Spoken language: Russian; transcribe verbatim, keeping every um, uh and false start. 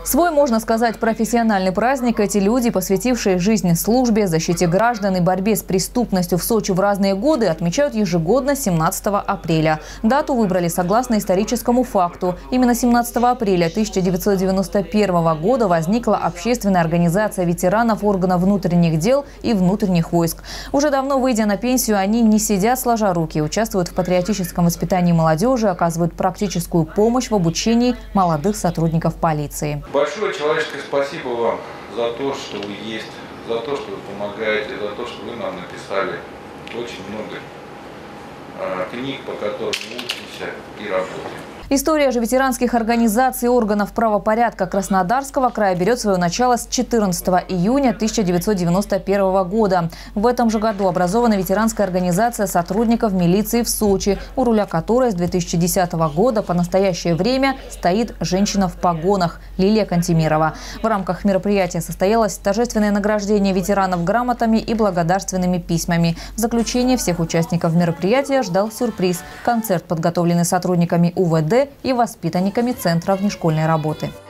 Свой, можно сказать, профессиональный праздник эти люди, посвятившие жизнь службе, защите граждан и борьбе с преступностью в Сочи в разные годы, отмечают ежегодно семнадцатого апреля. Дату выбрали согласно историческому факту. Именно семнадцатого апреля тысяча девятьсот девяносто первого года возникла общественная организация ветеранов органов внутренних дел и внутренних войск. Уже давно, выйдя на пенсию, они не сидят сложа руки, участвуют в патриотическом воспитании молодежи, оказывают практическую помощь в обучении молодых сотрудников полиции. Большое человеческое спасибо вам за то, что вы есть, за то, что вы помогаете, за то, что вы нам написали очень много э, книг, по которым мы учимся и работаем. История же ветеранских организаций и органов правопорядка Краснодарского края берет свое начало с четырнадцатого июня тысяча девятьсот девяносто первого года. В этом же году образована ветеранская организация сотрудников милиции в Сочи, у руля которой с две тысячи десятого года по настоящее время стоит женщина в погонах Лилия Кантемирова. В рамках мероприятия состоялось торжественное награждение ветеранов грамотами и благодарственными письмами. В заключение всех участников мероприятия ждал сюрприз – концерт, подготовленный сотрудниками У В Д и воспитанниками Центра внешкольной работы.